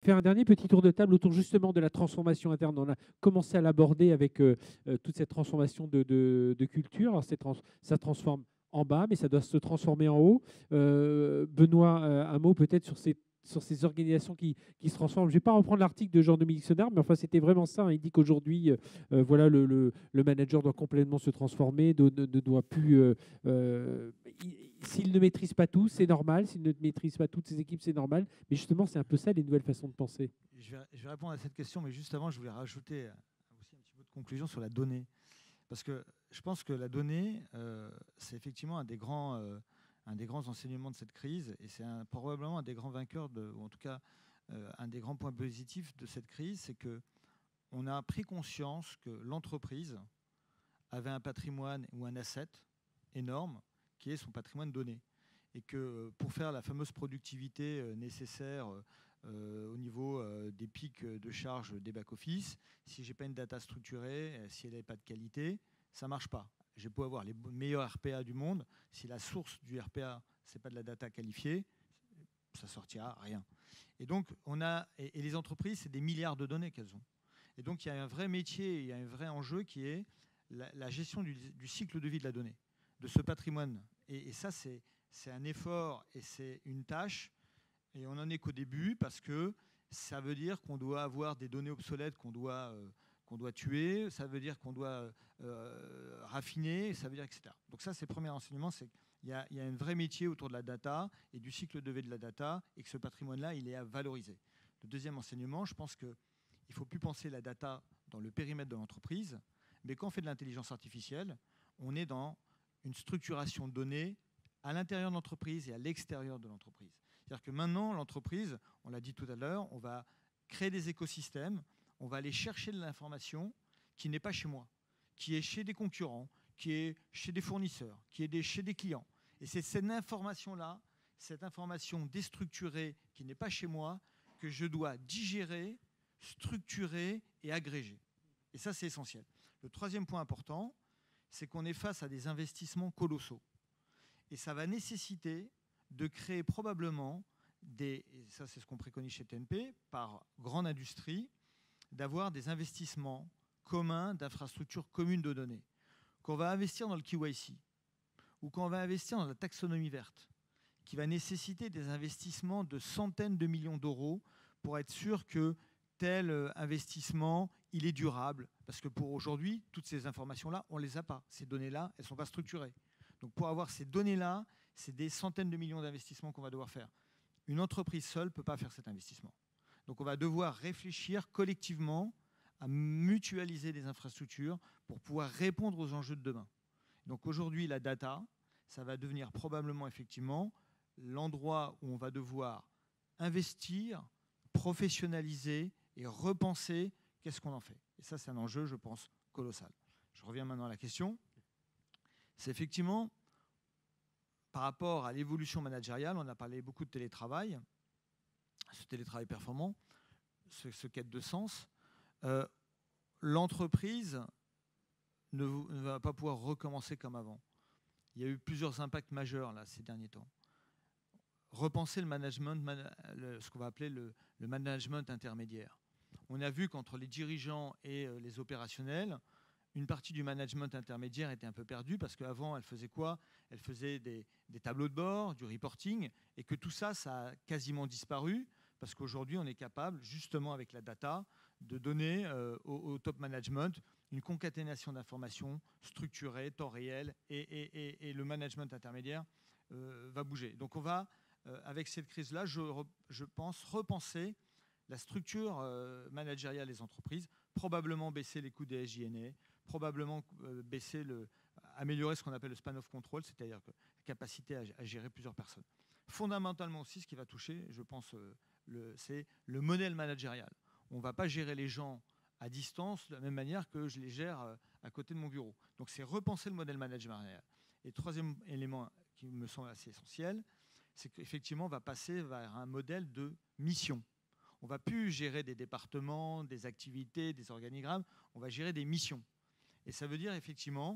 faire un dernier petit tour de table autour justement de la transformation interne. On a commencé à l'aborder avec toute cette transformation de culture. Alors, ça transforme en bas, mais ça doit se transformer en haut. Benoît, un mot peut-être sur ces organisations qui se transforment. Je ne vais pas reprendre l'article de Jean-Dominique Senard, mais enfin, c'était vraiment ça, hein. Il dit qu'aujourd'hui, voilà, le manager doit complètement se transformer, ne doit plus. S'il ne maîtrise pas tout, c'est normal. S'il ne maîtrise pas toutes ses équipes, c'est normal. Mais justement, c'est un peu ça les nouvelles façons de penser. Je vais répondre à cette question, mais juste avant, je voulais rajouter aussi un petit peu de conclusion sur la donnée. Parce que je pense que la donnée, c'est effectivement un des grands enseignements de cette crise, et c'est probablement un des grands vainqueurs, ou en tout cas un des grands points positifs de cette crise, c'est qu'on a pris conscience que l'entreprise avait un patrimoine ou un asset énorme, qui est son patrimoine donné. Et que pour faire la fameuse productivité nécessaire au niveau des pics de charge des back-office, si je n'ai pas une data structurée, si elle n'est pas de qualité, ça ne marche pas. J'ai beau avoir les meilleurs RPA du monde, si la source du RPA, ce n'est pas de la data qualifiée, ça sortira rien. Et donc, et les entreprises, c'est des milliards de données qu'elles ont. Et donc, il y a un vrai métier, il y a un vrai enjeu qui est la gestion du cycle de vie de la donnée, de ce patrimoine. Et ça, c'est un effort et c'est une tâche. Et on n'en est qu'au début parce que ça veut dire qu'on doit avoir des données obsolètes qu'on doit tuer, ça veut dire qu'on doit raffiner, ça veut dire etc. Donc ça, c'est le premier enseignement, c'est qu'il y a un vrai métier autour de la data et du cycle de vie de la data et que ce patrimoine-là, il est à valoriser. Le deuxième enseignement, je pense qu'il ne faut plus penser la data dans le périmètre de l'entreprise, mais quand on fait de l'intelligence artificielle, on est dans une structuration de données à l'intérieur de l'entreprise et à l'extérieur de l'entreprise. C'est-à-dire que maintenant, l'entreprise, on l'a dit tout à l'heure, on va créer des écosystèmes, on va aller chercher de l'information qui n'est pas chez moi, qui est chez des concurrents, qui est chez des fournisseurs, qui est chez des clients. Et c'est cette information-là, cette information déstructurée qui n'est pas chez moi, que je dois digérer, structurer et agréger. Et ça, c'est essentiel. Le troisième point important, c'est qu'on est face à des investissements colossaux. Et ça va nécessiter de créer probablement et ça c'est ce qu'on préconise chez TNP, par grande industrie, d'avoir des investissements communs d'infrastructures communes de données. Qu'on va investir dans le KYC, ou qu'on va investir dans la taxonomie verte, qui va nécessiter des investissements de centaines de millions d'euros pour être sûr que tel investissement, il est durable. Parce que pour aujourd'hui, toutes ces informations-là, on ne les a pas. Ces données-là, elles ne sont pas structurées. Donc pour avoir ces données-là, c'est des centaines de millions d'investissements qu'on va devoir faire. Une entreprise seule ne peut pas faire cet investissement. Donc on va devoir réfléchir collectivement à mutualiser des infrastructures pour pouvoir répondre aux enjeux de demain. Donc aujourd'hui, la data, ça va devenir probablement effectivement l'endroit où on va devoir investir, professionnaliser et repenser qu'est-ce qu'on en fait. Et ça, c'est un enjeu, je pense, colossal. Je reviens maintenant à la question. C'est effectivement, par rapport à l'évolution managériale, on a parlé beaucoup de télétravail, ce télétravail performant, ce quête de sens. L'entreprise ne va pas pouvoir recommencer comme avant. Il y a eu plusieurs impacts majeurs là, ces derniers temps. Repenser le management, ce qu'on va appeler le management intermédiaire. On a vu qu'entre les dirigeants et les opérationnels, une partie du management intermédiaire était un peu perdue parce qu'avant, elle faisait quoi? Elle faisait des tableaux de bord, du reporting, et que tout ça, ça a quasiment disparu parce qu'aujourd'hui, on est capable, justement avec la data, de donner au top management une concaténation d'informations structurées, temps réel, et le management intermédiaire va bouger. Donc on va, avec cette crise-là, je pense, repenser la structure managériale des entreprises, probablement baisser les coûts des SG&A, probablement améliorer ce qu'on appelle le span of control, c'est-à-dire la capacité à gérer plusieurs personnes. Fondamentalement aussi, ce qui va toucher, je pense, c'est le modèle managérial. On ne va pas gérer les gens à distance de la même manière que je les gère à côté de mon bureau. Donc c'est repenser le modèle managérial. Et le troisième élément qui me semble assez essentiel, c'est qu'effectivement, on va passer vers un modèle de mission. On ne va plus gérer des départements, des activités, des organigrammes, on va gérer des missions. Et ça veut dire effectivement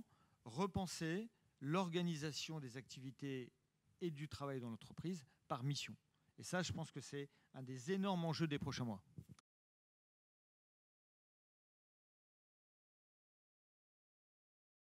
repenser l'organisation des activités et du travail dans l'entreprise par mission. Et ça, je pense que c'est un des énormes enjeux des prochains mois.